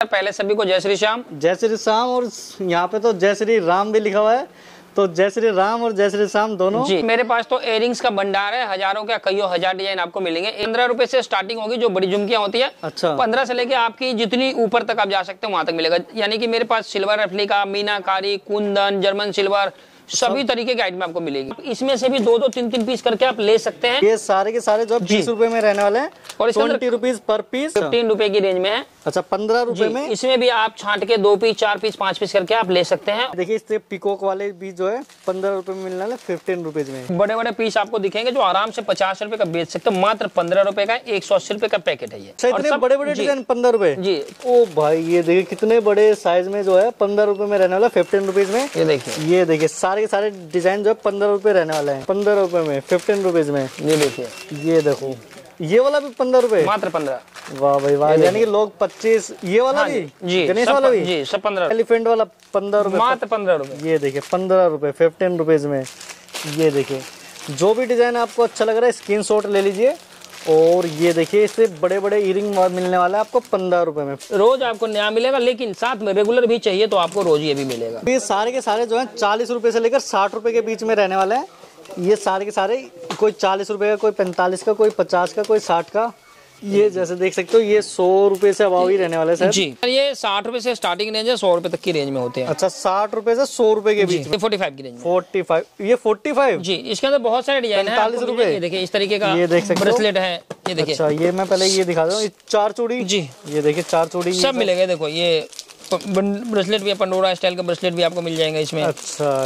पहले सभी को जय श्री श्याम। जय श्री श्याम। और यहाँ पे तो जय श्री राम भी लिखा हुआ है, तो जय श्री राम और जय श्री श्याम दोनों। जी, मेरे पास तो इयरिंग्स का भंडार है, हजारों का कईयों हजार डिजाइन आपको मिलेंगे। 15 रुपए से स्टार्टिंग होगी जो बड़ी झुमकियां होती है। अच्छा। 15 से लेके आपकी जितनी ऊपर तक आप जा सकते हो वहां तक मिलेगा। यानी कि मेरे पास silver replica, meenakari, kundan, German silver सभी तरीके के आइटम आपको मिलेगी। इसमें से भी 2-2, 3-3 पीस करके आप ले सकते हैं। ये सारे के सारे जो 20 रुपए में रहने वाले हैं और 20 रुपीज पर पीस, 15 रुपए की रेंज में है। अच्छा 15 रुपए में। इसमें भी आप छांट के 2 पीस, 4 पीस, 5 पीस करके आप ले सकते हैं। देखिए इससे पिकॉक वाले भी जो है 15 रुपए में मिलने वाले 15 रुपीज में। बड़े बड़े पीस आपको दिखेंगे जो आराम से 50 रुपए का बेच सकते हो। मात्र 15 रुपए का 180 रुपए का पैकेट है ये। इतने बड़े बड़े डिजाइन 15 रुपए जी। ओ भाई ये देखिए कितने बड़े साइज में जो है 15 रुपए में रहने वाला 15 रुपीज में। ये देखिए सारे के सारे डिजाइन जो है 15 रुपए रहने वाले हैं। 15 रुपए में 15 रुपीज में। ये देखिए, ये देखो ये वाला भी 15 रुपए, मात्र 15। वाह भाई वाह। यानी कि लोग 25। ये वाला भी जी, गणेश वाला भी जी, सब 15। एलिफेंट वाला 15 रुपए, मात्र 15 रुपए। ये देखिए 15 रुपए 15 रुपीज में। ये देखिए जो भी डिजाइन आपको अच्छा लग रहा है स्क्रीनशॉट ले लीजिए। और ये देखिए इससे बड़े बड़े इयरिंग मिलने वाला है आपको 15 रुपए में। रोज आपको नया मिलेगा, लेकिन साथ में रेगुलर भी चाहिए तो आपको रोज ये भी मिलेगा। ये सारे के सारे जो है 40 रुपए से लेकर 60 रुपए के बीच में रहने वाले हैं। ये सारे के सारे कोई 40 रुपए का, कोई 45 का, कोई 50 का, कोई 60 का। ये जैसे देख सकते हो ये 100 रुपए से अभाव ही रहने वाले सर। जी, ये 60 रुपए से स्टार्टिंग रेंज है, 100 रुपए तक की रेंज में होते हैं। अच्छा 60 रुपए से 100 रुपए के बीच में। 45 की रेंज में। 45, ये 45 जी। इसके अंदर बहुत सारे डिजाइन है। 45 रुपए। ये देखिए इस तरीके का ये देख सकते हो ब्रेसलेट है। ये देखिए। अच्छा ये मैं पहले ये दिखा दूं, 4 चूड़ी। जी ये देखिए 4 चूड़ी सब मिलेगा। देखो ये ब्रेसलेट भी है, पंडोरा स्टाइल का ब्रेसलेट भी आपको मिल जाएगा इसमें। अच्छा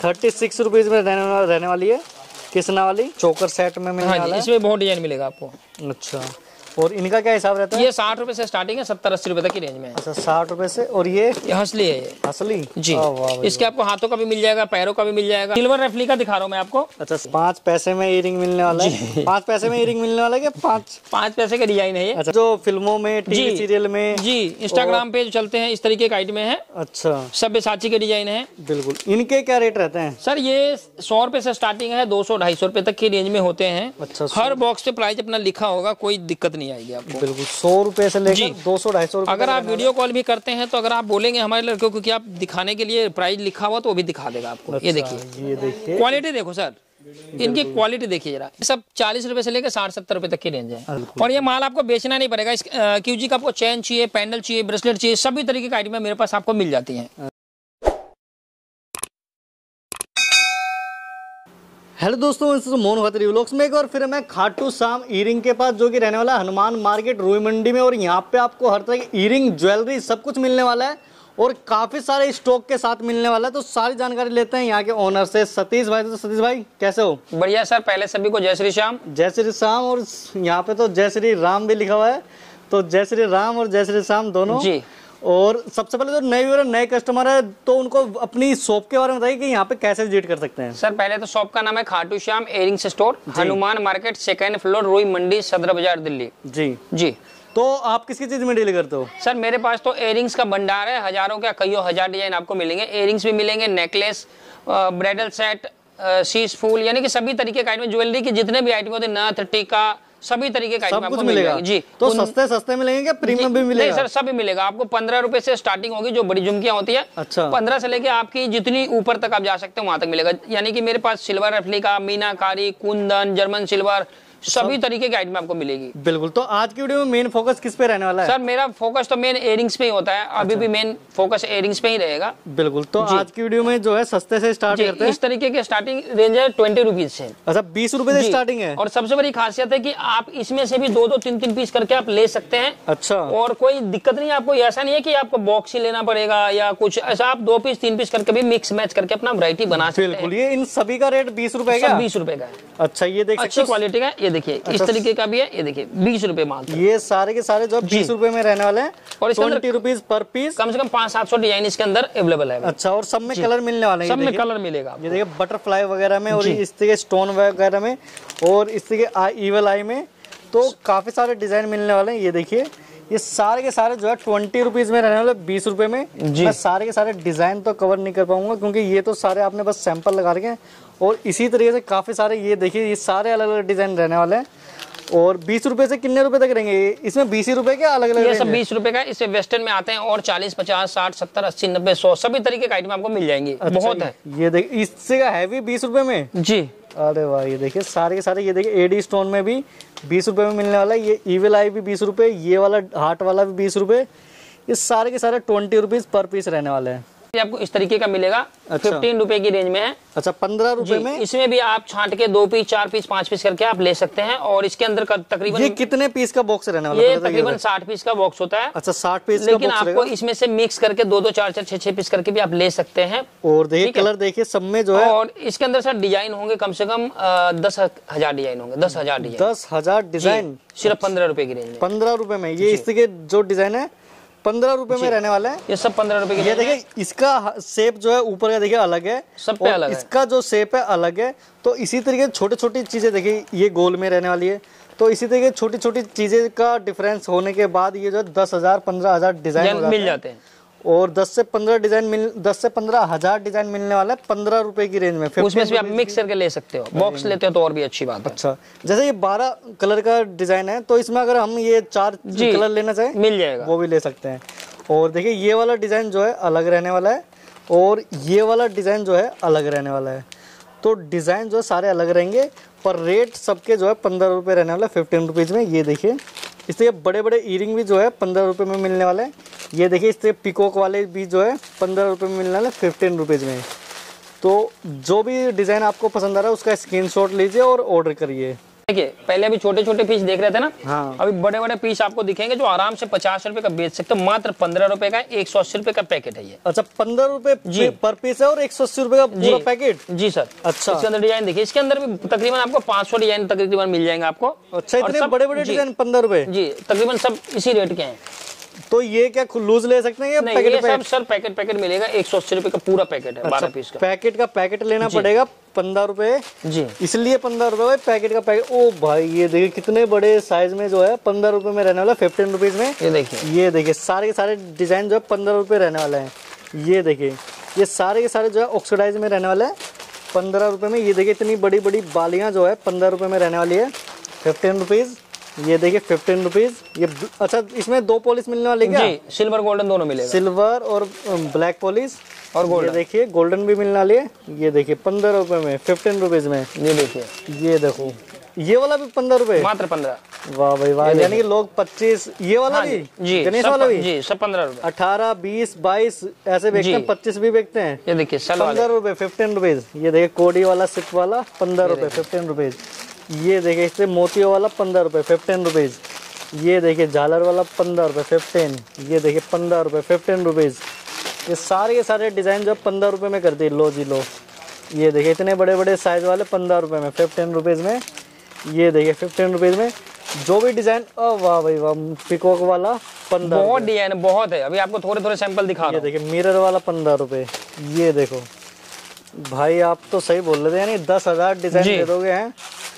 36 रुपीज में रहने वाली है। किसना वाली चोकर सेट में मिलने वाला है। इसमें बहुत डिजाइन मिलेगा आपको। अच्छा और इनका क्या हिसाब रहता है? ये 60 रुपए से स्टार्टिंग है, 70-80 रुपए तक की रेंज में है। अच्छा 60 रुपए से। और ये हंसली है, ये हंसली जी। इसके आपको हाथों का भी मिल जाएगा, पैरों का भी मिल जाएगा। सिल्वर रेप्लिका दिखा रहा हूँ मैं आपको। अच्छा 5 पैसे में इयरिंग मिलने वाला है। 5 पैसे में इयरिंग मिलने वाला है। 5 पैसे का डिजाइन है ये। अच्छा जो फिल्मों में, टीवी सीरियल में जी, इंस्टाग्राम पे जो चलते हैं इस तरीके का आइटम है। अच्छा सब्यसाची के डिजाइन है। बिल्कुल। इनके क्या रेट रहते हैं सर? ये 100 रुपए से स्टार्टिंग है, 200-250 रुपए तक की रेंज में होते हैं। अच्छा हर बॉक्स पे प्राइस अपना लिखा होगा, कोई दिक्कत नहीं आएगी आपको। बिल्कुल 100 रुपए से लेकर 200-250 रुपए। अगर आप वीडियो कॉल भी करते हैं तो अगर आप बोलेंगे हमारे लड़कों को कि आप दिखाने के लिए प्राइस लिखा हुआ तो वो भी दिखा देगा आपको। ये देखिए, ये देखिए क्वालिटी देखो सर, इनकी क्वालिटी देखिए जरा। सब 40 रुपए से लेकर 60-70 रुपए तक की रेंज है। और ये माल आपको बेचना नहीं पड़ेगा। क्यूजी का आपको चेन चाहिए, पैंडल चाहिए, ब्रेसलेट चाहिए, सभी तरीके का आइटम मेरे पास आपको मिल जाती है। हेलो दोस्तों, मोहन खत्री व्लॉग्स में एक बार फिर मैं खाटू श्याम इयरिंग के पास, जो कि रहने वाला है हनुमान मार्केट रुई मंडी में। और यहाँ पे आपको हर तरह की इयरिंग, ज्वेलरी सब कुछ मिलने वाला है और काफी सारे स्टॉक के साथ मिलने वाला है। तो सारी जानकारी लेते हैं यहाँ के ओनर से, सतीश भाई। तो सतीश भाई कैसे हो? बढ़िया सर। पहले सभी को जय श्री श्याम। जय श्री श्याम। और यहाँ पे तो जय श्री राम भी लिखा हुआ है, तो जय श्री राम और जय श्री श्याम दोनों। जी। और सबसे पहले जो नए कस्टमर है तो उनको अपनी शॉप के बारे में बताइए कि यहाँ पे कैसे विजिट कर सकते हैं। सर पहले तो शॉप का नाम है Khatu Shyam earrings store, Hanuman market, 2nd floor, Rui Mandi, सदर बाजार, दिल्ली। जी जी। तो आप किसकी चीज में डील करते हो? सर मेरे पास तो इयरिंग्स का भंडार है, हजारों का कईयों हजार डिजाइन आपको मिलेंगे। इयरिंग्स भी मिलेंगे, नेकलेस, ब्राइडल सेट, शीश फूल, यानी कि सभी तरीके का आइटम, ज्वेलरी के जितने भी आइटम होते हैं, नथ, टीका, सभी तरीके का आइटम आपको मिलेगा। जी। तो सस्ते मिलेंगे क्या प्रीमियम भी मिलेगा? नहीं सर, सभी मिलेगा आपको। 15 रुपए से स्टार्टिंग होगी जो बड़ी झुमकियां होती है। अच्छा। 15 से लेके आपकी जितनी ऊपर तक आप जा सकते हो वहां तक मिलेगा। यानी कि मेरे पास silver replica, meenakari, kundan, German silver सभी तरीके की आइटम आपको मिलेगी। बिल्कुल। तो आज की वीडियो में मेन फोकस किस पे रहने वाला है? सर मेरा फोकस तो मेन इयरिंग्स पे ही होता है। अभी भी मेन फोकस इयरिंग्स पे ही रहेगा। बिल्कुल। तो आज की वीडियो में जो है सस्ते से स्टार्ट करते हैं। इस तरीके के स्टार्टिंग रेंज है 20 रुपीज से। अच्छा 20 रुपए से स्टार्टिंग है। और सबसे बड़ी खासियत है कि आप इसमें से भी 2-2, 3-3 पीस करके आप ले सकते हैं। अच्छा। और कोई दिक्कत नहीं है आपको। ऐसा नहीं है कि आपको बॉक्स ही लेना पड़ेगा या कुछ ऐसा। आप 2 पीस 3 पीस करके भी मिक्स मैच करके अपना वैरायटी बना सकते हैं। बिल्कुल। ये इन सभी का रेट 20 रुपए का? 20 रुपए का है। अच्छा ये देखिए अच्छी क्वालिटी का। ये देखिए इस तरीके का भी है। ये देखिए 20 रुपए मात्र। ये सारे के सारे जो 20 रुपए में रहने वाले हैं। और 20 रुपीज पर पीस। कम से कम 500-700 डिजाइन इसके अंदर अवेलेबल है। अच्छा। और सब में कलर मिलने वाले हैं? सब में कलर मिलेगा। ये देखिए बटरफ्लाई वगैरह में, और इस तरह के स्टोन वगैरह में, और इस तरह के ईवल आई में, तो काफी सारे डिजाइन मिलने वाले हैं। ये देखिए ये सारे के सारे जो है 20 रुपीज में रहने वाले, 20 रुपए में। मैं सारे के सारे डिजाइन तो कवर नहीं कर पाऊंगा क्योंकि ये तो सारे आपने बस सैंपल लगा रखे हैं। और इसी तरीके से काफी सारे, ये देखिए ये सारे अलग अलग डिजाइन रहने वाले हैं। और 20 रुपए से कितने रुपए तक रहेंगे इसमें? 20 रुपए के अलग अलग? ये सब 20 रुपए का। इससे वेस्टर्न में आते हैं और 40, 50, 60, 70, 80, 90, 100 सभी तरीके का आइटम आपको मिल जाएंगे। अच्छा, बहुत है। ये देखिए इससे का हैवी 20 रुपए में जी। अरे वाह, ये देखिए सारे के सारे, ये देखिए एडी स्टोन में भी 20 रुपए में मिलने वाला है। ये इविल आई भी 20 रुपए, ये वाला हार्ट वाला भी 20 रुपए। ये सारे के सारे 20 रुपीज पर पीस रहने वाले हैं। आपको इस तरीके का मिलेगा। 15 रुपए की रेंज में है। अच्छा, 15 रुपए में। इसमें भी आप छांट के 2 पीस, 4 पीस, 5 पीस करके आप ले सकते हैं। और इसके अंदर तकरीबन ये कितने पीस का बॉक्स रहने वाला है? ये तकरीबन 60 पीस का बॉक्स होता है। अच्छा, 60 पीस लेकिन आपको इसमें से मिक्स करके 2-2, 4-4, 6-6 पीस करके भी आप ले सकते हैं। और देखिए कलर देखिए सब में जो है। और इसके अंदर सर डिजाइन होंगे कम से कम 10,000 डिजाइन होंगे। 10,000 डिजाइन। 10,000 डिजाइन सिर्फ 15 रुपए की रेंज में। 15 रुपए में ये इसके जो डिजाइन है 15 रुपए में रहने वाला है। ये सब 15 रुपए की। ये देखिए इसका शेप जो है ऊपर का देखिए अलग है, सब पे अलग है। इसका जो शेप है अलग है। तो इसी तरीके छोटी छोटी चीजें देखिए, ये गोल में रहने वाली है। तो इसी तरीके छोटी छोटी चीजें का डिफरेंस होने के बाद ये जो 10,000, 15,000 डिजाइन मिल जाते हैं। और 10 से 15,000 डिजाइन मिलने वाला है 15 रुपए की रेंज में। उसमें से आप मिक्स करके ले सकते हो। बॉक्स लेते हो तो और भी अच्छी बात है। अच्छा, जैसे ये 12 कलर का डिजाइन है, तो इसमें अगर हम ये 4 कलर लेना चाहें मिल जाएगा, वो भी ले सकते हैं। और देखिए ये वाला डिजाइन जो है अलग रहने वाला है और ये वाला डिजाइन जो है अलग रहने वाला है। तो डिजाइन जो है सारे अलग रहेंगे, पर रेट सबके जो है 15 रुपए रहने वाला है, 15 रुपीज में। ये देखिए इससे बड़े बड़े ईयरिंग भी जो है 15 रुपए में मिलने वाले हैं। ये देखिए इससे पिकॉक वाले भी जो है 15 रुपए में मिलने वाले 15 रुपीज में। तो जो भी डिजाइन आपको पसंद आ रहा है उसका स्क्रीनशॉट लीजिए और ऑर्डर करिए। देखिए पहले अभी छोटे छोटे पीस देख रहे थे ना। हाँ। अभी बड़े बड़े पीस आपको दिखेंगे जो आराम से 50 रुपए का बेच सकते हो। मात्र 15 रुपए का 180 रुपए का पैकेट है ये। अच्छा, 15 रुपए पर पीस है और 180 रुपए का पूरा पैकेट? जी सर। अच्छा, इसके अंदर डिजाइन देखिए, इसके अंदर भी तकरीबन आपको 500 डिजाइन तकरीबन मिल जाएंगे आपको। अच्छा, इतने बड़े बड़े डिजाइन 15 रुपए? जी, तकरीबन सब इसी रेट के हैं। तो ये क्या लूज ले सकते हैं? नहीं, ये सब सर पैकेट मिलेगा। 180 रुपए का पूरा पैकेट है। 12 पीस का पैकेट लेना पड़ेगा 15 रुपए जी, इसलिए 15 रुपए पैकेट का पैकेट। ओ भाई, ये देखिए कितने बड़े साइज में जो है 15 रुपए में रहने वाला 15 रुपीज में। ये देखिए सारे के सारे डिजाइन जो है 15 रुपए रहने वाला है। ये देखिए ये सारे के सारे जो है ऑक्सीडाइज में रहने वाला है 15 रुपए में। ये देखिए इतनी बड़ी बड़ी बालियां जो है 15 रुपए में रहने वाली है 15 रुपीज। ये देखिए 15 रुपीज। ये अच्छा, इसमें 2 पॉलिश मिलने वाली क्या? जी, सिल्वर गोल्डन दोनों मिलेगा। सिल्वर और ब्लैक पॉलिश और गोल्डन। ये देखिए गोल्डन भी मिलने वाली है। ये देखिए 15 रुपए में, 15 रुपीज में। ये देखिए, ये देखो ये वाला भी 15 रुपए, मात्र 15। वाह भाई वाह, यानी कि लोग 25। ये वाला भी जी, गणेश वाला भी जी, सब 15 रुपए। 18, 20, 22 ऐसे बेचते हैं, 25 भी बेचते हैं। ये देखिए 15 रुपए, 15 रुपीज। ये देखिए कोडी वाला सिप वाला 15 रुपए, 15 रुपीज। ये देखिए इससे मोतियों वाला 15 रुपए, 15 रुपीज। ये देखिए झालर वाला 15 रुपए, 15। ये देखिए 15 रुपए, 15 रुपीज। ये सारे के सारे डिजाइन जो 15 रुपए में कर दिए। लो जी लो, ये देखिए इतने बड़े बड़े साइज वाले 15 रुपए में, 15 रुपीज में। ये देखिए 15 रुपीज में जो भी डिजाइन। वाह भाई वाह, पिकॉक वाला 15। बहुत डिजाइन बहुत है, अभी आपको थोड़े थोड़े सैंपल दिखा रहा हूं। ये देखिए मिरर वाला 15 रुपए। ये देखो भाई, आप तो सही बोल रहे थे, यानी 10,000 डिजाइन दे दोगे हैं।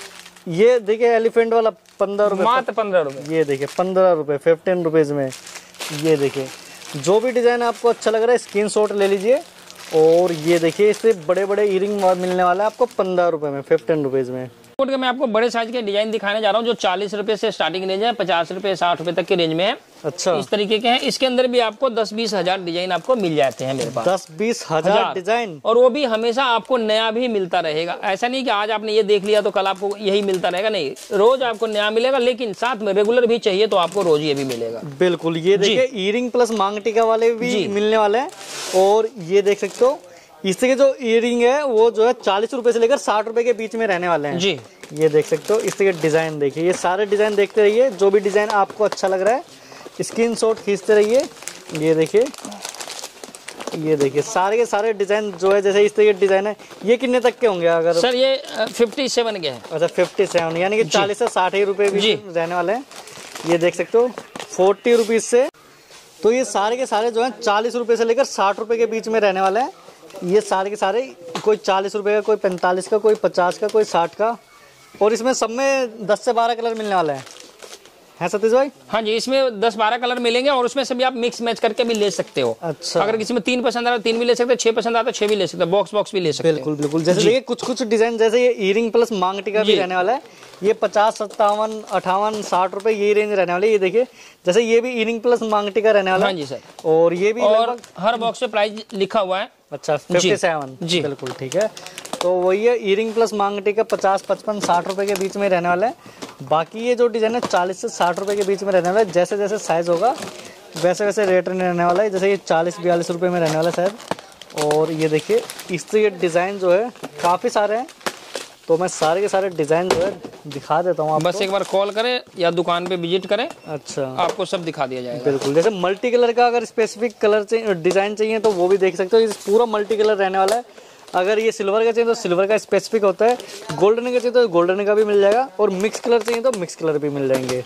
ये देखिए एलिफेंट वाला 15 रुपए, मात्र 15 रुपए। ये देखिए 15 रुपए, 15 रुपीज में। ये देखिए जो भी डिजाइन आपको अच्छा लग रहा है स्क्रीनशॉट ले लीजिए। और ये देखिए इससे बड़े बड़े ईयरिंग मिलने वाला है आपको 15 रुपए में, 15 रुपीज में। मैं आपको बड़े साइज के डिजाइन दिखाने जा रहा हूँ जो 40 रुपए से स्टार्टिंग रेंज है, 50 रुपए 60 रुपए तक की रेंज में है। अच्छा, इस तरीके के हैं। इसके अंदर भी आपको 10-20 हजार डिजाइन आपको मिल जाते हैं मेरे पास। 10-20 हजार डिजाइन, और वो भी हमेशा आपको नया भी मिलता रहेगा। ऐसा नहीं कि आज आपने ये देख लिया तो कल आपको यही मिलता रहेगा, नहीं, रोज आपको नया मिलेगा। लेकिन साथ में रेगुलर भी चाहिए तो आपको रोज ये भी मिलेगा। बिल्कुल। ये देखिए ईयरिंग प्लस मांग टीका वाले भी मिलने वाले हैं। और ये देख सकते हो इसके जो ईयरिंग है वो जो है 40 रुपए से लेकर 60 रुपए के बीच में रहने वाले हैं जी। ये देख सकते हो इसके डिजाइन देखिए। ये सारे डिजाइन देखते रहिए, जो भी डिजाइन आपको अच्छा लग रहा है स्क्रीनशॉट खींचते रहिए। ये देखिए, ये देखिए सारे के सारे डिजाइन जो है, जैसे इस तरह के डिजाइन है। ये कितने तक के होंगे? अगर सर ये 57 के हैं। अच्छा 57, यानी कि 40 से 60 ही रुपए भी रहने वाले हैं। ये देख सकते हो 40 रुपीज से। तो ये सारे के सारे जो है 40 रुपए से लेकर 60 रुपए के बीच में रहने वाले हैं। ये सारे के सारे, कोई 40 रुपए का, कोई 45 का, कोई 50 का, कोई 60 का। और इसमें सब में 10 से 12 कलर मिलने वाले हैं। है सतीश भाई? हाँ जी, इसमें 10-12 कलर मिलेंगे और उसमें से भी आप मिक्स मैच करके भी ले सकते हो। अच्छा, अगर किसी में 3 पसंद आ रहा है 3 भी ले सकते हो, 6 पसंद आता है 6 भी ले सकते हो, बॉक्स भी ले सकते हो। बिल्कुल बिल्कुल। जैसे देखिए कुछ डिजाइन, जैसे ये ईयरिंग प्लस मांग टीका भी रहने वाला है, ये 50, 57, 58, 60 रुपए ये रेंज रहने वाली है। ये देखिए जैसे ये भी ईयरिंग प्लस मांग टीका रहने वाला है। हाँ जी सर। और ये भी और हर बॉक्स पे प्राइस लिखा हुआ है। अच्छा, 57 जी, बिल्कुल ठीक है। तो वही है, ईयरिंग प्लस मांग टीका 50, 55, 60 रुपए के बीच में रहने वाला है। बाकी ये जो डिजाइन है 40 से 60 रुपए के बीच में रहने वाला है। जैसे जैसे साइज होगा वैसे वैसे रेट रहने वाला है। जैसे ये 40-42 रुपए में रहने वाला है शायद। और ये देखिए इससे ये डिज़ाइन जो है काफ़ी सारे हैं, तो मैं सारे के सारे डिज़ाइन जो है दिखा देता हूँ आपको। बस एक बार कॉल करें या दुकान पे विजिट करें। अच्छा, आपको सब दिखा दिया जाएगा। बिल्कुल। जैसे मल्टी कलर का अगर स्पेसिफिक कलर चाहिए, डिज़ाइन चाहिए तो वो भी देख सकते हो। ये पूरा मल्टी कलर रहने वाला है। अगर ये सिल्वर का चाहिए तो सिल्वर का स्पेसिफिक होता है, गोल्डन का चाहिए तो गोल्डन का भी मिल जाएगा, और मिक्स कलर चाहिए तो मिक्स कलर भी मिल जाएंगे।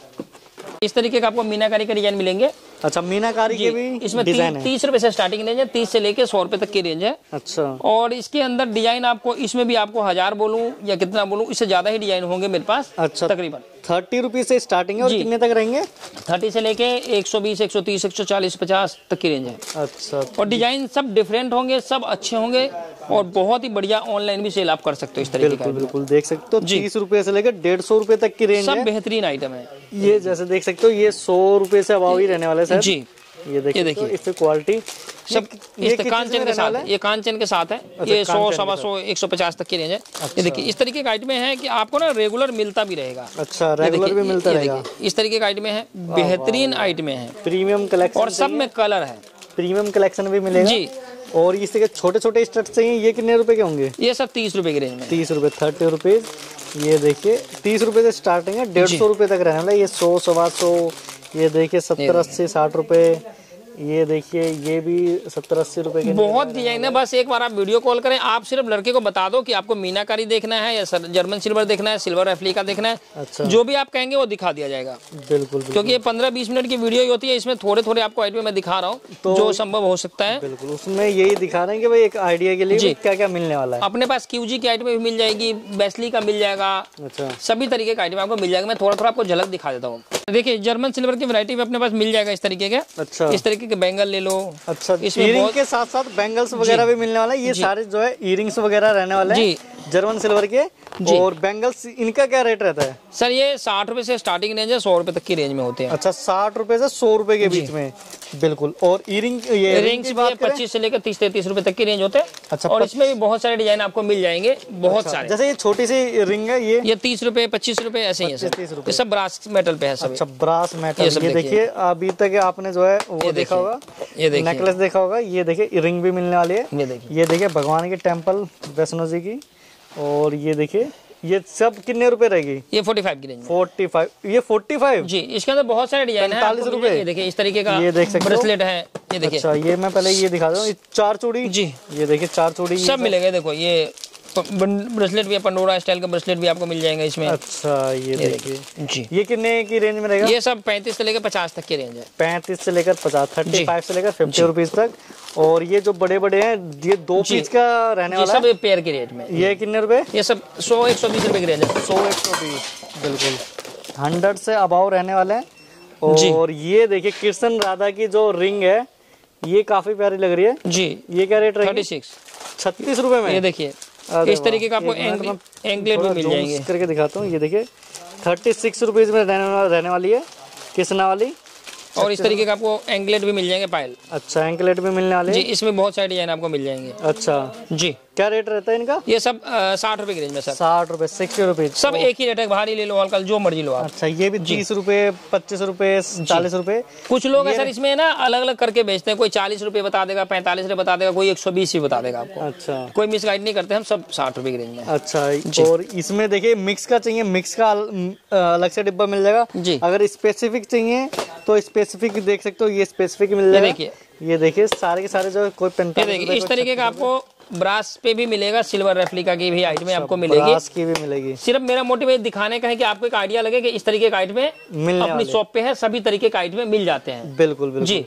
इस तरीके का आपको मीनाकारी का डिजाइन मिलेंगे। अच्छा, मीनाकारी के भी इसमें 30 रुपए से स्टार्टिंग रेंज है, 30 से लेके 100 रुपए तक की रेंज है। अच्छा, और इसके अंदर डिजाइन आपको, इसमें भी आपको 1000 बोलूं या कितना बोलूं, इससे ज्यादा ही डिजाइन होंगे मेरे पास। अच्छा, तकरीबन 30 रुपीज से स्टार्टिंग है और कितने तक रहेंगे? 30 से लेके 120, 130, 140, 50 तक की रेंज है। अच्छा, और डिजाइन सब डिफरेंट होंगे, सब अच्छे होंगे और बहुत ही बढ़िया। ऑनलाइन भी सेल आप कर सकते हो इस तरीके का। बिल्कुल देख सकते हो। 30 रुपए से लेकर 150 रुपए तक की रेंज है। सब बेहतरीन आइटम है। ये जैसे देख सकते हो ये 100 रुपए से अबाव ही रहने वाला है सर जी। ये देखिए इससे क्वालिटी सब कांचन के साथ है। ये कांचन के साथ है। ये 100, 125, 150 तक की रेंज है। ये देखिए इस तरीके का आइटम है कि आपको ना रेगुलर मिलता भी रहेगा। अच्छा, रेगुलर भी मिलता रहेगा। इस तरीके का आइटम है, बेहतरीन आइटम है, प्रीमियम कलेक्शन, और सब में कलर है। प्रीमियम कलेक्शन भी मिलेगा जी। और इसके छोटे छोटे स्टड्स चाहिए, ये कितने रुपए के होंगे? ये सब 30 रुपए की रेंज में। 30 रुपए, 30 रुपीज। ये देखिए 30 रुपए से स्टार्टिंग है, 150 रुपए तक रहने वाला है। ये 100, 125, ये देखिए 70, 80, 60 रुपए। ये देखिए ये भी 70, 80 रुपए के। बहुत डिजाइन है। बस एक बार आप वीडियो कॉल करें, आप सिर्फ लड़के को बता दो कि आपको मीनाकारी देखना है या जर्मन सिल्वर देखना है, सिल्वर रेप्लिका देखना है। अच्छा, जो भी आप कहेंगे वो दिखा दिया जाएगा। बिल्कुल, क्योंकि ये 15-20 मिनट की वीडियो ही होती है, इसमें थोड़े थोड़े आपको आइडिया मैं दिखा रहा हूँ तो जो संभव हो सकता है। बिल्कुल, उसमें यही दिखा रहे हैं कि भाई एक आइडिया के लिए क्या क्या मिलने वाला है। अपने पास क्यूजी की आइटम भी मिल जाएगी, बेस्ली का मिल जाएगा। अच्छा, सभी तरीके का आइटम आपको मिल जाएगा। मैं थोड़ा थोड़ा आपको झलक दिखा देता हूँ। देखिए जर्मन सिल्वर की वैरायटी में अपने पास मिल जाएगा इस तरीके के। अच्छा, इस तरीके के बैंगल ले लो। अच्छा, ईयरिंग के साथ साथ बैंगल्स वगैरह भी मिलने वाला है। ये सारे जो है ईयरिंग्स वगैरह रहने वाले हैं जर्मन सिल्वर के। और बैंगल्स इनका क्या रेट रहता है सर? ये 60 रुपए से स्टार्टिंग रेंज है, 100 रुपए तक की रेंज में होते हैं। अच्छा, 60 रुपए से 100 रुपए के बीच में। बिल्कुल। और इयरिंग, ये रिंग की बात करें 25 से लेकर 30-33 रुपए तक की रेंज होते हैं। अच्छा, और इसमें भी बहुत सारे डिजाइन आपको मिल जाएंगे, बहुत सारे। जैसे ये छोटी सी रिंग है, ये 30 रुपए, 25 रुपए ऐसे ही है सर। ये सब ब्रास मेटल पे है सब। अच्छा, ब्रास मेटल। ये देखिए अभी तक आपने जो है वो देखा होगा, ये देखिए नेकलेस देखा होगा। ये देखिए रिंग भी मिलने वाली है। ये देखिए भगवान के टेम्पल वैष्णो जी की। और ये देखिए ये सब कितने रुपए रहेगी? ये 45 की रेंज में। 45, ये 45 जी। इसके अंदर बहुत सारे डिजाइन है। 45 रुपए। ये देखिए इस तरीके का ये देख सकते हो, ब्रेसलेट है। ये देखिए। अच्छा, ये मैं पहले ये दिखा दूं, 4 चूड़ी जी। ये देखिए 4 चूड़ी सब मिलेगा। देखो ये ब्रेसलेट भी है, पंडोरा स्टाइल का ब्रेसलेट भी आपको मिल जाएगा इसमें। अच्छा, ये देखिए जी। ये कितने की रेंज में रहेगा? ये सब 35 से लेकर 50 तक की रेंज है। 35 से लेकर 50, 35 से लेकर 50 रुपीज तक। और ये जो बड़े बड़े हैं, ये 2 पीस का रहने वाला है। सब पेयर के रेट में। ये कितने रुपए? ये सब 100-120 रुपए की रेंज है। 100-120, बिल्कुल 100 से अबाव रहने वाले हैं। और ये देखिए कृष्ण राधा की जो रिंग है, ये काफी प्यारी लग रही है जी। ये क्या रेट रहेगी? 36 रुपए में। ये देखिए इस तरीके का आपको एंकलेट भी मिल जाएंगे। करके दिखाता हूँ। ये देखिए 36 रुपीज में रहने वाली है कृष्णा वाली। और इस तरीके का आपको एंकलेट भी मिल जाएंगे, पायल। अच्छा, एंकलेट भी मिलने वाले जी। इसमें बहुत सारे डिजाइन आपको मिल जाएंगे। अच्छा जी। क्या रेट रहता है इनका? ये सब 60 रुपए की रेंज में सर। 60 रुपए, 60 रुपीज। सब एक ही रेट है, भारी ले लो, हल्का जो मर्जी लो आप। अच्छा, ये भी 30 रुपए, 25 रुपए, 40 रुपए। कुछ लोग है सर इसमें ना अलग अलग करके बेचते हैं। कोई 40 रुपए बता देगा, 45 रुपए बता देगा, कोई 120 ही बता देगा आपको। अच्छा, कोई मिसगाइड नहीं करते हम, सब 60 रुपए की रेंज में। अच्छा, और इसमें देखिए मिक्स का चाहिए, मिक्स का अलग से डिब्बा मिल जाएगा जी। अगर स्पेसिफिक चाहिए तो स्पेसिफिक देख सकते हो, ये स्पेसिफिक मिल जाएगा। ये देखिए सारे के सारे जो कोई 45 इस तरीके का आपको ब्रास पे भी मिलेगा, सिल्वर रेप्लिका की भी आइटम आपको मिलेगी, ब्रास की भी मिलेगी। सिर्फ मेरा मोटिव दिखाने का है कि आपको एक आइडिया लगे कि इस तरीके का आइटम अपनी शॉप पे है, सभी तरीके का आइटम मिल जाते हैं। बिल्कुल बिल्कुल जी।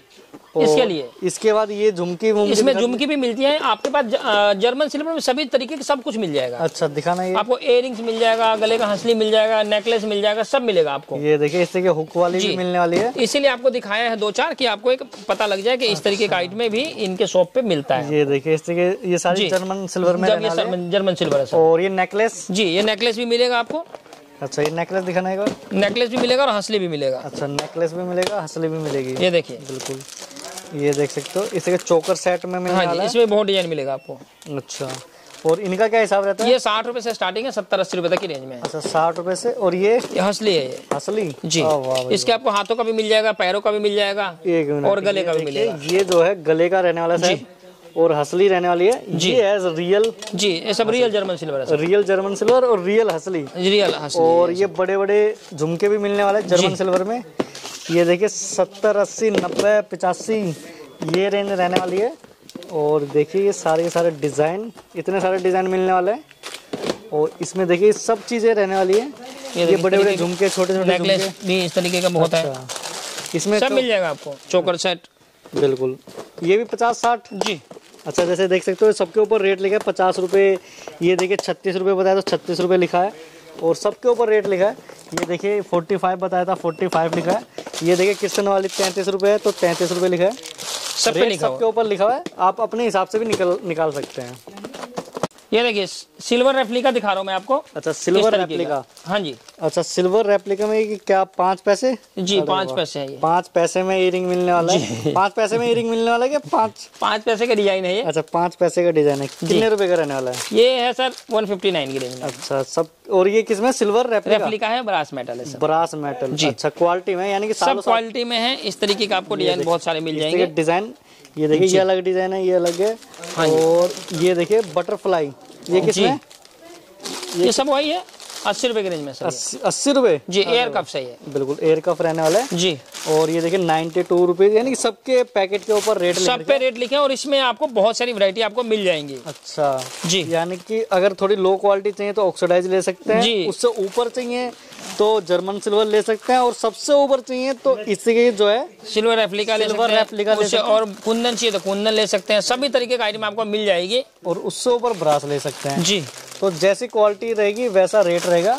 इसके लिए। इसके बाद ये झुमकी, इसमें झुमकी भी मिलती है आपके पास। जर्मन सिल्वर में सभी तरीके के सब कुछ मिल जाएगा। अच्छा दिखाना ये। आपको इयररिंग्स मिल जाएगा, गले का हंसली मिल जाएगा, नेकलेस मिल जाएगा, सब मिलेगा आपको। ये देखिए इस तरीके हुक वाली भी मिलने वाली है। इसीलिए आपको दिखाया है 2-4 कि आपको एक पता लग जाए कि इस तरीके का आइटम भी इनके शॉप पे मिलता है। ये देखिए इस तरीके, ये सारी जर्मन सिल्वर में जर्मन सिल्वर है। और ये नेकलेस, जी ये नेकलेस भी मिलेगा आपको। अच्छा ये नेकलेस दिखाना एक बार। नेकलेस भी मिलेगा और हंसली भी मिलेगा। अच्छा नेकलेस भी मिलेगा, हंसली भी मिलेगी। ये देखिए बिल्कुल, ये देख सकते हो इसे चोकर सेट में मिलने वाला है। इसमें बहुत डिजाइन मिलेगा आपको। अच्छा, और इनका क्या हिसाब रहता है? ये 60 रुपए से स्टार्टिंग है, 70-80 रुपए तक की रेंज में। अच्छा 60 रुपए से। और ये हंसली है, ये हंसली जी। इसके आपको हाथों का भी मिल जाएगा, पैरों का भी मिल जाएगा और गले का भी मिलेगा। ये जो है गले का रहने वाला है और हंसली रहने वाली है जी। ये है रियल जी, ये सब रियल जर्मन सिल्वर है। रियल जर्मन सिल्वर और रियल हंसली, रियल हंसली। और ये बड़े बड़े झुमके भी मिलने वाले जर्मन सिल्वर में। ये देखिए 70, 80, 90, 85 ये रेंज रहने वाली है। और देखिए ये सारे के सारे डिजाइन, इतने सारे डिजाइन मिलने वाले हैं। और इसमें देखिए सब चीजें रहने वाली है। ये बड़े बड़े झुमके, छोटे छोटे नेकलेस भी इस तरीके का बहुत है। इसमें सब मिल जाएगा आपको, चोकर सेट। बिल्कुल, ये भी 50-60 जी। अच्छा जैसे देख सकते हो सबके ऊपर रेट लिखा है 50 रुपए। ये देखिए 36 रुपए बताया तो 36 रुपए लिखा है और सबके ऊपर रेट लिखा है। ये देखिए 45 बताया था, 45 लिखा है। ये देखिए किस्टन वाली 33 रुपए है तो 33 रुपए लिखा है। सब पे लिखा, सबके ऊपर लिखा हुआ है, आप अपने हिसाब से भी निकाल सकते हैं। ये देखिए सिल्वर रेप्लिका दिखा रहा हूँ मैं आपको। अच्छा सिल्वर रेप्लिका, हाँ जी। अच्छा सिल्वर रेप्लिका में क्या 5 पैसे? जी 5 पैसे है ये। 5 पैसे में इयरिंग मिलने वाला है। 5 पैसे में इयरिंग मिलने वाला है क्या? 5 पैसे का डिजाइन है ये। अच्छा 5 पैसे का डिजाइन है। कितने रुपए का रहने वाला है? ये है सर 159 की रेंज में। अच्छा सब, और ये किसमें? सिल्वर रेप्लिका है, ब्रास मेटल है सर। ब्रास मेटल जी। अच्छा क्वालिटी में, यानी कि सब क्वालिटी में है। इस तरीके का आपको डिजाइन बहुत सारे मिल जाएंगे। डिजाइन ये देखिए, ये अलग डिजाइन है, ये अलग है। और ये देखिए बटरफ्लाई, ये किसमें? ये सब वही है 80 रुपए की रेंज में सर। 80 रुपए जी। एयर कप से है, बिल्कुल एयर कप रहने वाला है जी। और ये देखिए 92 रुपीज, यानी कि सबके पैकेट के ऊपर रेट, सब पे रेट लिखे हैं और इसमें आपको बहुत सारी वैरायटी आपको मिल जाएंगी। अच्छा जी, यानी कि अगर थोड़ी लो क्वालिटी चाहिए तो ऑक्सीडाइज ले सकते हैं जी। उससे ऊपर चाहिए तो जर्मन सिल्वर ले सकते हैं, और सबसे ऊपर चाहिए तो इसके जो है सिल्वर रेप्लिका ले सकते हैं, और कुंदन चाहिए तो कुंदन ले सकते हैं। सभी तरीके का आइटम आपको मिल जाएगी और उससे ऊपर ब्रास ले सकते हैं जी। तो जैसी क्वालिटी रहेगी वैसा रेट रहेगा।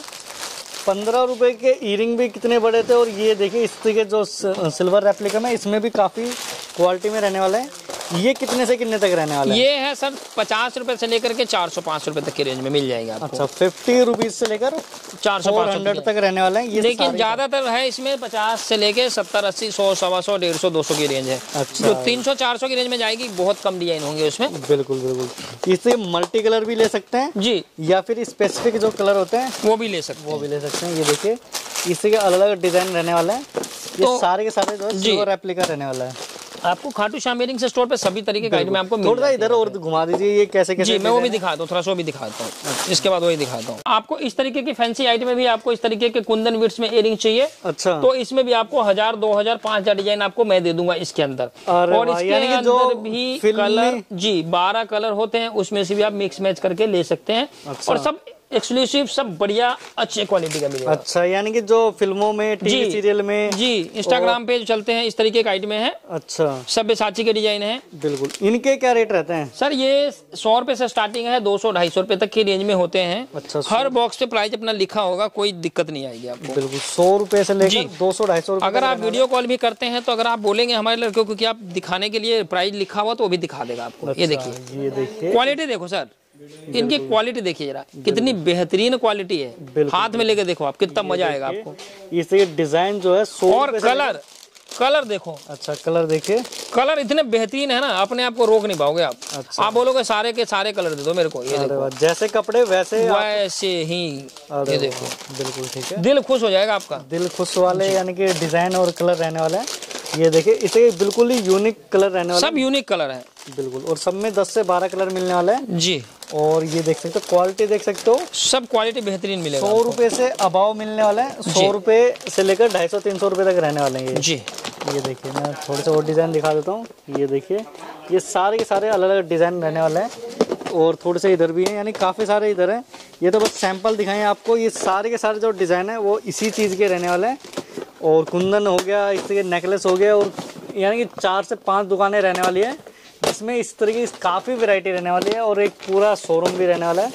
15 रुपए के इयरिंग भी कितने बड़े थे। और ये देखिए इस तरीके जो सिल्वर रेप्लिका में, इसमें भी काफी क्वालिटी में रहने वाला है। ये कितने से कितने तक रहने वाला है? ये है सर 50 रुपए से लेकर के 400-500 रुपए तक की रेंज में मिल जाएगा आपको। अच्छा 50 रुपीज से लेकर 400-500 तक रहने वाला है ये। लेकिन ज्यादातर है इसमें 50 से लेके 70, 80, 100, 125, 150, 200 की रेंज है। अच्छा जो 300-400 की रेंज में जाएगी, बहुत कम डिजाइन होंगे उसमें। बिल्कुल बिल्कुल। इससे मल्टी कलर भी ले सकते हैं जी, या फिर स्पेसिफिक जो कलर होते हैं वो भी ले सकते हैं। ये देखिए इसके अलग अलग डिजाइन रहने वाला है। ये सारे के सारे जो है सिल्वर रेप्लिका रहने वाला है। आपको खाटू श्याम इयरिंग्स स्टोर पे सभी तरीके का आइटम आपको थोड़ा इधर और घुमा दीजिए, ये कैसे कैसे? जी मैं वो भी दिखाता हूँ, थोड़ा सा भी दिखाता हूँ, इसके बाद वही दिखाता हूँ आपको। इस तरीके की फैंसी आइटम में भी आपको इस तरीके के कुंदन विट्स में इयरिंग चाहिए। अच्छा, तो इसमें भी आपको 1000, 2000, 5000 डिजाइन आपको मैं दे दूंगा इसके अंदर। और इसके अंदर भी कलर जी 12 कलर होते हैं, उसमें से भी आप मिक्स मैच करके ले सकते हैं। और सब एक्सक्लूसिव, सब बढ़िया अच्छे क्वालिटी का मिलेगा। अच्छा, यानी कि जो फिल्मों में, टीवी सीरियल में जी, इंस्टाग्राम पे जो चलते हैं इस तरीके का आइटम है। अच्छा, सब साची के डिजाइन है। बिल्कुल। इनके क्या रेट रहते हैं सर? ये 100 रुपए से स्टार्टिंग है, 200-250 रुपए तक की रेंज में होते हैं। अच्छा, हर बॉक्स पे प्राइस अपना लिखा होगा, कोई दिक्कत नहीं आएगी आपको। बिल्कुल 100 रुपए से लेकर 200-250 रुपए। अगर आप वीडियो कॉल भी करते हैं तो अगर आप बोलेंगे हमारे लड़कों को कि आप दिखाने के लिए प्राइस लिखा हुआ, तो वो भी दिखा देगा आपको। ये देखिए क्वालिटी देखो सर, इनकी क्वालिटी देखिए जरा, कितनी बेहतरीन क्वालिटी है। हाथ में लेके देखो आप, कितना मजा आएगा आपको। इसके डिजाइन जो है और कलर देखो। अच्छा, कलर देखिए, कलर इतने बेहतरीन है ना, अपने आप को रोक नहीं पाओगे आप। अच्छा। आप बोलोगे सारे के सारे कलर दे दो मेरे को। ये देखो, जैसे कपड़े वैसे ही। ये देखो, बिल्कुल ठीक है, दिल खुश हो जाएगा आपका। दिल खुश वाले यानी कि डिजाइन और कलर रहने वाला है। ये देखिए, इसे बिल्कुल ही यूनिक कलर रहने वाला है। सब यूनिक कलर है बिल्कुल, और सब में 10 से 12 कलर मिलने वाला है जी। और ये देख सकते हो, क्वालिटी देख सकते हो, सब क्वालिटी बेहतरीन मिलेगा। 100 रुपए से अबाव मिलने वाला है। 100 रुपए से लेकर 250-300 रुपए तक रहने वाले हैं जी। ये देखिए, मैं थोड़े से और डिजाइन दिखा देता हूँ। ये देखिए, ये सारे के सारे अलग अलग डिजाइन रहने वाले हैं। और थोड़े से इधर भी हैं, यानी काफी सारे इधर हैं। ये तो बस सैंपल दिखाएं आपको। ये सारे के सारे जो डिजाइन है वो इसी चीज के रहने वाले हैं। और कुंदन हो गया, इसके नेकलेस हो गया, और यानी कि 4 से 5 दुकानें रहने वाली है, जिसमें इस तरीके की काफ़ी वैरायटी रहने वाली है और एक पूरा शोरूम भी रहने वाला है।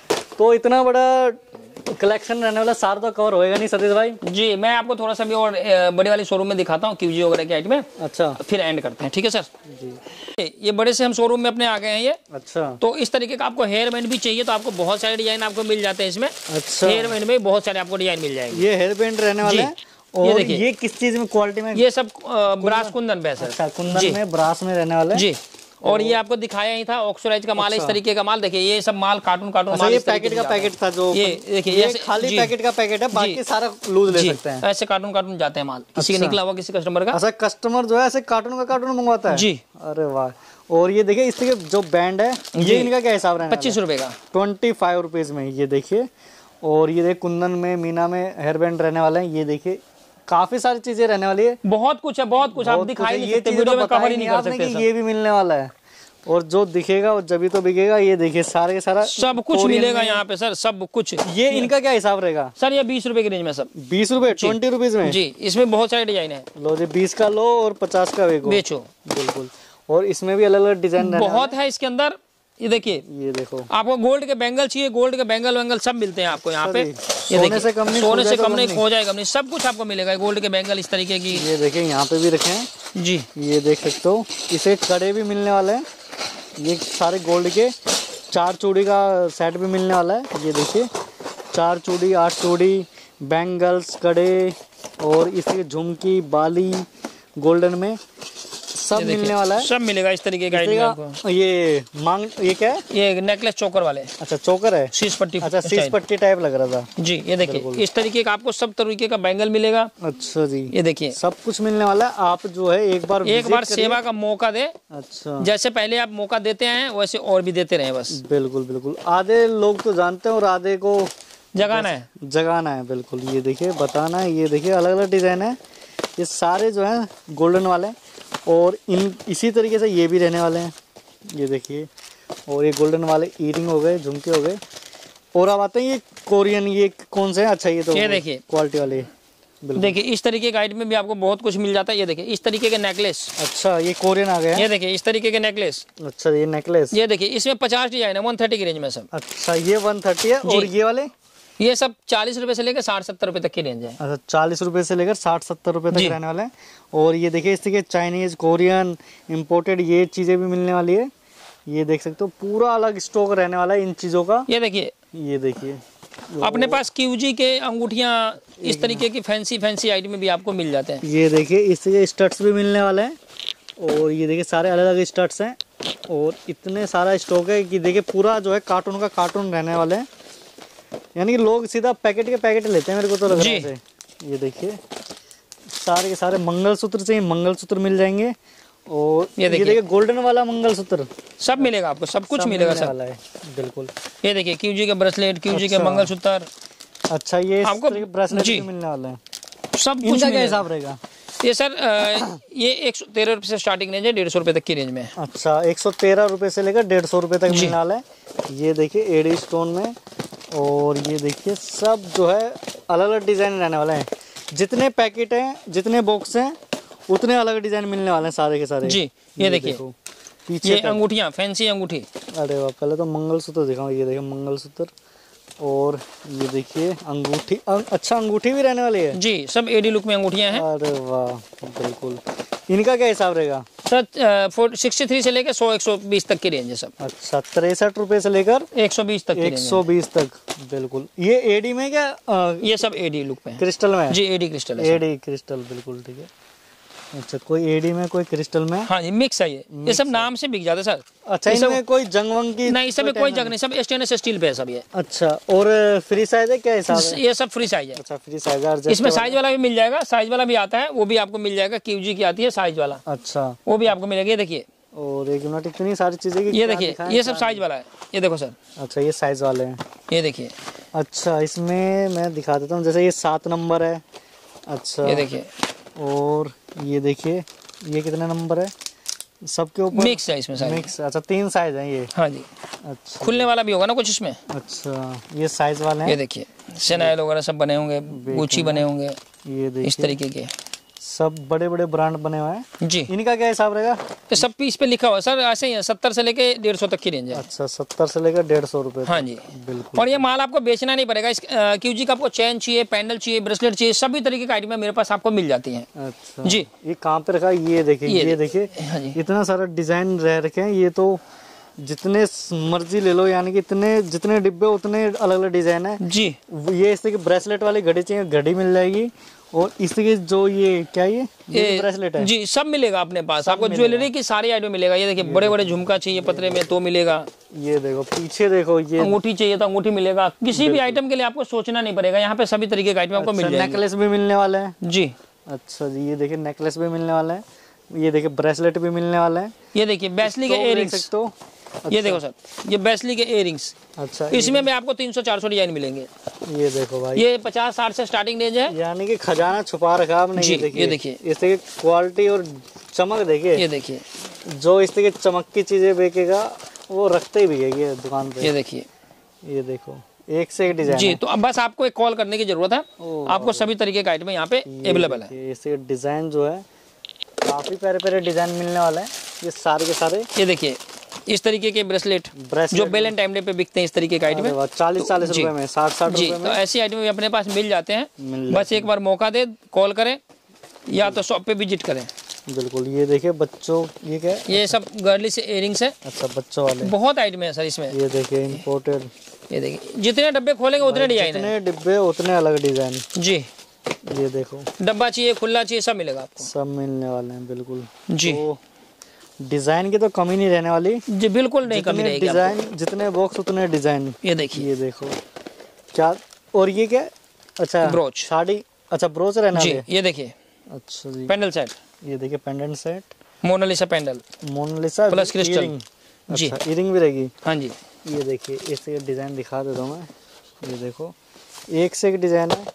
तो इतना बड़ा कलेक्शन रहने वाला, सारा तो कवर होएगा नहीं सतीश भाई जी। मैं आपको थोड़ा सा भी और बड़े वाले शोरूम में दिखाता हूँ, क्यूजी वगैरह के आइटम में। अच्छा, फिर एंड करते हैं, ठीक है सर जी। ये बड़े से हम शोरूम में अपने आ गए हैं ये। अच्छा, तो इस तरीके का आपको हेयर बैंड भी चाहिए तो आपको बहुत सारे डिजाइन आपको मिल जाते हैं इसमें। अच्छा, हेयर बैंड में बहुत सारे आपको डिजाइन मिल जाएंगे। ये हेयर बैंड रहने वाले हैं। और ये किस चीज में, क्वालिटी में? ये सब ब्रास कुंदन पे सर। अच्छा, कुंदन में, ब्रास में रहने वाला है जी। और ये आपको दिखाया ही था ऑक्सीडाइज का माल है। इस तरीके का माल देखिए, ये सब माल कार्टून माल। ये पैकेट का पैकेट था जो, ये देखिए, ये खाली पैकेट का पैकेट है, बाकी सारा लूज ले सकते हैं। ऐसे कार्टून जाते हैं माल, किसी का निकला हुआ किसी कस्टमर का। अच्छा, कस्टमर जो है ऐसे कार्टून मंगवाता है जी। अरे वाह। और ये देखिए इस तरह जो बैंड है, ये इनका क्या हिसाब रहने? 25 रुपए का, 25 रुपीज में। ये देखिए, और ये देखिए कुंदन में, मीना में हेयर बैंड रहने वाले हैं। ये देखिए काफी सारी चीजें रहने वाली है, बहुत कुछ है, बहुत कुछ आप दिखाई नहीं सकते, वीडियो में कवर ही नहीं कर सकते। ये भी मिलने वाला है और जो दिखेगा वो जब तो बिकेगा। ये देखिए सारे के सारा सब कुछ मिलेगा यहाँ पे सर, सब कुछ। ये इनका क्या हिसाब रहेगा सर? ये 20 रुपए की रेंज में सब। 20 रुपए, 20 रुपीज में जी। इसमें बहुत सारे डिजाइन है। लो जी, 20 का लो और 50 का बेचो। बिल्कुल। और इसमें भी अलग अलग डिजाइन बहुत है इसके अंदर। ये देखिए, ये देखो, आपको गोल्ड के बैंगल चाहिए, गोल्ड के बैंगल वैंगल सब मिलते हैं आपको यहाँ पे। ये सोने से कम नहीं, सोने से कम नहीं, खो जाएगा नहीं, सब कुछ आपको मिलेगा। गोल्ड के बैंगल इस तरीके की, ये देखिए यहाँ पे भी रखे हैं जी। ये देख सकते हो। इसे कड़े भी मिलने वाले हैं, ये सारे गोल्ड के 4 चूड़ी का सेट भी मिलने वाला है। ये देखिए 4 चूड़ी, 8 चूड़ी, बैंगल्स, कड़े और इसके झुमकी, बाली गोल्डन में सब मिलने वाला है। सब मिलेगा इस तरीके का आपको। ये क्या है? ये नेकलेस चोकर वाले। अच्छा, चोकर है, शीश पट्टी। अच्छा, शीश पट्टी टाइप लग रहा था जी। ये देखिए इस तरीके का आपको सब तरीके का बैंगल मिलेगा। अच्छा जी, ये देखिए सब कुछ मिलने वाला है। आप जो है एक बार सेवा का मौका दे। अच्छा, जैसे पहले आप मौका देते हैं वैसे और भी देते रहे बस। बिल्कुल बिल्कुल। आधे लोग तो जानते हैं और आधे को जगाना है। बिल्कुल। ये देखिए बताना है। ये देखिए अलग अलग डिजाइन है, ये सारे जो है गोल्डन वाले हैं। और इसी तरीके से ये भी रहने वाले हैं, ये देखिए। और ये गोल्डन वाले ईयरिंग हो गए, झुमके हो गए। और अब आते हैं ये कोरियन, ये कौन से हैं? अच्छा, ये तो ये देखिए क्वालिटी वाले। देखिए इस तरीके के आइटम में भी आपको बहुत कुछ मिल जाता है। ये देखिए इस तरीके के नेकलेस। अच्छा, ये कोरियन आ गया। ये देखिए इस तरीके के नेकलेस। अच्छा, ये नेकलेस। ये देखिए इसमें 50 डिजाइन है, 130 की रेंज में सब। अच्छा, ये 130 है। और ये वाले? ये सब 40 रुपए से लेकर 60-70 रुपए तक की रेंज है। अच्छा, 40 रुपए से लेकर 60-70 रुपए तक रहने वाले हैं। और ये देखिए इस तरीके चाइनीज, कोरियन, इम्पोर्टेड ये चीजें भी मिलने वाली है। ये देख सकते हो पूरा अलग स्टॉक रहने वाला है इन चीजों का। ये देखिए अपने पास क्यूजी के अंगूठियां इस तरीके की फैंसी आइटम भी आपको मिल जाते हैं। ये देखिए इससे स्टड्स भी मिलने वाले हैं। और ये देखिए सारे अलग अलग स्टड्स हैं और इतने सारा स्टॉक है कि देखिए पूरा जो है कार्टून का कार्टून रहने वाले हैं। यानी कि लोग सीधा पैकेट के पैकेट लेते हैं, मेरे को तो लग रहा है। ये देखिए सारे के सारे मंगलसूत्र चाहिए, मंगलसूत्र मिल जाएंगे। और ये देखिए गोल्डन वाला मंगलसूत्र सब मिलेगा आपको, सब कुछ मिलेगा सर। बिल्कुल। ये देखिए क्यूजी के ब्रेसलेट, क्यूजी के मंगलसूत्र। अच्छा, ये आपको ब्रेसलेट भी मिलने वाला है। सब कुछ। इनका क्या हिसाब रहेगा? ये सर ये 113 रुपए से स्टार्टिंग रेंज है, 150 रुपए तक की रेंज में। अच्छा, 113 रुपए से लेकर 150 रुपए तक मिलने वाला है। ये देखिए एडी स्टोन में। और ये देखिए सब जो है अलग अलग डिजाइन रहने वाला है। जितने पैकेट हैं, जितने बॉक्स हैं, उतने अलग डिजाइन मिलने वाले हैं सारे के सारे जी। ये देखिए पीछे ये अंगूठियां, फैंसी अंगूठी। अरे वाह, पहले तो मंगलसूत्र दिखाऊं। ये देखिए मंगलसूत्र। और ये देखिए अंगूठी। अच्छा, अंगूठी भी रहने वाली है जी। सब एडी लुक में अंगूठियां हैं। अरे वाह, बिल्कुल। इनका क्या हिसाब रहेगा सर? 63 से लेकर 100-120 तक की रेंज है सब। अच्छा, 63 रुपए से लेकर 120 तक। 120 तक, बिल्कुल। ये एडी में क्या? ये सब एडी लुक में, क्रिस्टल में जी। एडी क्रिस्टल है, एडी क्रिस्टल, बिल्कुल ठीक है। अच्छा, कोई एडी में, कोई क्रिस्टल में। हाँ, ये मिक्स है। ये सब नाम से बिक जाता है सर। अच्छा, इसमें कोई जंग वंग की नहीं, इसमें कोई जंग नहीं, सब स्टेनलेस स्टील पे है सब ये। अच्छा, और फ्री साइज है? क्या हिसाब है? ये सब फ्री साइज है। अच्छा, फ्री साइज है। इसमें साइज वाला भी मिल जाएगा, साइज वाला भी आता है, वो भी आपको मिल जाएगा। क्यूजी की आती है साइज वाला। अच्छा, वो भी आपको मिलेगा। ये देखिए। और एक मिनट, इतनी सारी चीजें। ये देखिए ये सब साइज वाला है। ये देखो सर। अच्छा, ये साइज वाले हैं। ये देखिए। अच्छा, इसमें मैं दिखा देता हूँ। जैसे ये 7 नंबर है। अच्छा, ये देखिए। और ये देखिए ये कितना नंबर है? सबके ऊपर मिक्स है इसमें साइज। मिक्स। अच्छा, 3 साइज है ये। हाँ जी। अच्छा, खुलने वाला भी होगा ना कुछ इसमें। अच्छा, ये साइज वाले हैं। ये देखिए शनाइल वगैरह सब बने होंगे, गुची बने होंगे। ये देखिए इस तरीके के सब बड़े बड़े ब्रांड बने हुए हैं जी। इनका क्या हिसाब रहेगा? तो सब पीस पे लिखा हुआ सर, ऐसे ही है, 70 से लेके 150 तक की रेंज है। अच्छा, 70 से लेकर 150 रुपए। हाँ जी, बिल्कुल। और ये माल आपको बेचना नहीं पड़ेगा। इस क्यूजी का आपको चैन चाहिए, पैंडल चाहिए, ब्रेसलेट चाहिए, सभी तरीके का आइटम मेरे पास आपको मिल जाती है। अच्छा जी। ये कहाँ पे रखा है? ये देखिए, ये देखिए, हाँ जी। इतना सारा डिजाइन रह रखे हैं। ये तो जितने मर्जी ले लो, यानी कि इतने जितने डिब्बे उतने अलग अलग डिजाइन है जी। ये इस तरह की ब्रेसलेट वाली घड़ी चाहिए, घड़ी मिल जाएगी। और इस तरह की जो ये क्या ये ब्रेसलेट है जी, सब मिलेगा अपने पास। आपको ज्वेलरी की सारी आइटम मिलेगा। ये देखिए, बड़े बड़े झुमका चाहिए पतरे में तो मिलेगा। ये देखो पीछे देखो, ये अंगूठी चाहिए तो अंगूठी मिलेगा। किसी भी आइटम के लिए आपको सोचना नहीं पड़ेगा, यहाँ पे सभी तरीके के आइटम आपको मिल जाएंगे। नेकलेस भी मिलने वाला है जी। अच्छा जी, ये देखिए नेकलेस भी मिलने वाला है। ये देखिए ब्रेसलेट भी मिलने वाला है। ये देखिए बेस्ली के इयररिंग्स। तो ये देखो सर, ये बेस्ली के इयररिंग्स। अच्छा, इसमें में आपको 300-400 डिजाइन मिलेंगे। ये देखो भाई, ये 50-60 से स्टार्टिंग रेंज है। यानी कि खजाना छुपा रखा आपने। जी, ये देखिए इसकी क्वालिटी और चमक देखिए। ये देखिए, जो इस तरह की चमक की चीजें बेचेगा वो रखते भी है ये दुकान पे। ये देखिए, ये देखो एक से एक डिजाइन जी। तो अब बस आपको एक कॉल करने की जरूरत है, आपको सभी तरीके का आइटम यहाँ पे अवेलेबल है। इसके डिजाइन जो है काफी प्यारे प्यारे डिजाइन मिलने वाले हैं ये सारे के सारे। ये देखिए इस तरीके के ब्रेसलेट जो बेलन टाइम डे पे बिकते हैं, इस तरीके का आइटम है। 40-40 रुपए में, 60-60 रुपए में। तो ऐसी आइटम भी अपने पास मिल जाते हैं। बस एक बार मौका दे, कॉल करें या तो शॉप पे विजिट करें। बिल्कुल। ये देखिए बच्चों, ये क्या है? ये सब गर्ली से इयररिंग्स है। अच्छा, बच्चों वाले बहुत आइटम है सर इसमें। ये देखिए इम्पोर्टेड। ये देखिए, जितने डब्बे खोलेंगे उतने डिजाइन है। जितने डिब्बे उतने अलग डिजाइन। जी। ये देखो डब्बा चाहिए, खुला चाहिए, सब मिलेगा आपको। सब मिलने वाले हैं। बिल्कुल जी। तो डिजाइन की तो कमी नहीं रहने वाली जी, बिल्कुल नहीं कमी रहेगी। डिजाइन जितने बॉक्स उतने डिजाइन। ये देखिए, ये देखो क्या। और ये क्या? अच्छा, ब्रोच साड़ी। अच्छा, ब्रोच रहना जी। ये देखिए, अच्छा जी, पेंडल सेट। ये देखिए pendant set, Mona Lisa pendant, Mona Lisa plus crystal. जी, अच्छा, इयरिंग भी रहेगी। हाँ जी। ये देखिए इसके डिजाइन दिखा देता हूँ मैं। ये देखो एक से एक डिजाइन है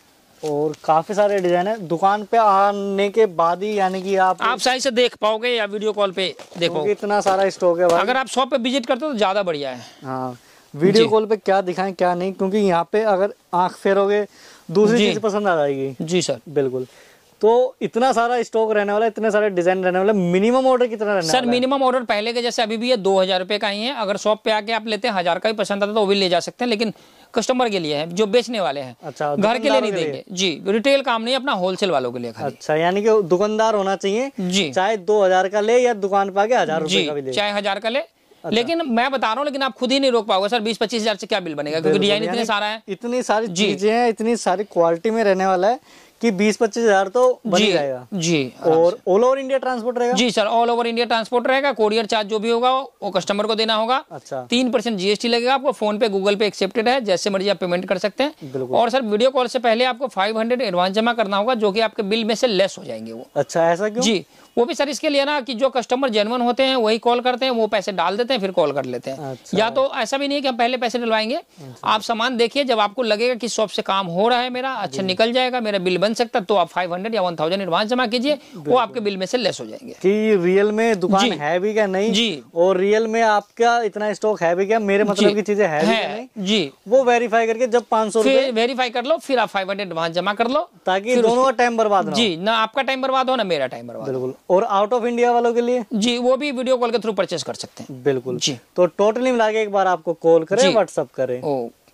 और काफी सारे डिजाइन है। दुकान पे आने के बाद ही यानी कि आप सही से देख पाओगे या वीडियो कॉल पे देखो। इतना सारा स्टॉक है भाई। अगर आप शॉप पे विजिट करते हो तो ज्यादा बढ़िया है। हाँ, वीडियो कॉल पे क्या दिखाएं क्या नहीं, क्योंकि यहाँ पे अगर आंख फेरोगे दूसरी चीज पसंद आ जाएगी। जी सर, बिल्कुल। तो इतना सारा स्टॉक रहने वाला है, इतने सारे डिजाइन रहने वाले। मिनिमम ऑर्डर कितना रहने सर? वाला है? मिनिमम ऑर्डर पहले के जैसे अभी भी है 2000 रुपए का ही है। अगर शॉप पे आके आप लेते हैं 1000 का ही पसंद आता है तो वो भी ले जा सकते हैं, लेकिन कस्टमर के लिए है जो बेचने वाले हैं। अच्छा, घर के लिए नहीं देंगे जी। रिटेल काम नहीं, अपना होलसेल वालों के लिए खाली। अच्छा, यानी कि दुकानदार होना चाहिए जी, चाहे 2000 का ले या दुकान पे आके 1000 रुपए का भी ले, चाहे 1000 का ले। लेकिन मैं बता रहा हूँ, लेकिन आप खुद ही नहीं रोक पाओगे सर। 20-25 हजार से क्या बिल बनेगा, क्योंकि डिजाइन इतने सारा है, इतनी सारी चीजें हैं, इतनी सारी क्वालिटी में रहने वाला है कि 20-25 हजार तो बन ही जाएगा। जी। और ऑल ओवर इंडिया ट्रांसपोर्ट रहेगा? जी sir, all over India transport रहेगा। कोरियर चार्ज जो भी होगा वो कस्टमर को देना होगा। अच्छा, 3% जीएसटी लगेगा आपको। फोन पे, गूगल पे एक्सेप्टेड है, जैसे मर्जी आप पेमेंट कर सकते हैं। और सर वीडियो कॉल से पहले आपको 500 एडवांस जमा करना होगा, जो कि आपके बिल में से लेस हो जाएंगे वो। अच्छा, ऐसा क्यों? जी, वो भी सर इसके लिए ना कि जो कस्टमर जेन्युइन होते हैं वही कॉल करते हैं, वो पैसे डाल देते हैं फिर कॉल कर लेते हैं। अच्छा। या तो ऐसा भी नहीं है कि हम पहले पैसे डलवाएंगे। आप सामान देखिए, जब आपको लगेगा कि शॉप से काम हो रहा है, मेरा अच्छा निकल जाएगा, मेरा बिल बन सकता है, तो आप 500 या 1000 एडवांस जमा कीजिए, वो आपके बिल में से लेस हो जाएंगे। कि रियल में दुकान है भी क्या नहीं जी, और रियल में आपका इतना स्टॉक है भी क्या, मेरे मतलब की चीजें है भी क्या नहीं जी, वो वेरीफाई करके जब 500 रुपए वेरीफाई कर लो, फिर आप 500 एडवांस जमा कर लो, ताकि दोनों का टाइम बर्बाद ना हो। जी, ना आपका टाइम बर्बाद हो ना मेरा टाइम बर्बाद। बिल्कुल। और आउट ऑफ इंडिया वालों के लिए जी, वो भी वीडियो कॉल के थ्रू परचेस कर सकते हैं। बिल्कुल जी। तो टोटली मिला के एक बार आपको कॉल करें, व्हाट्सअप करें।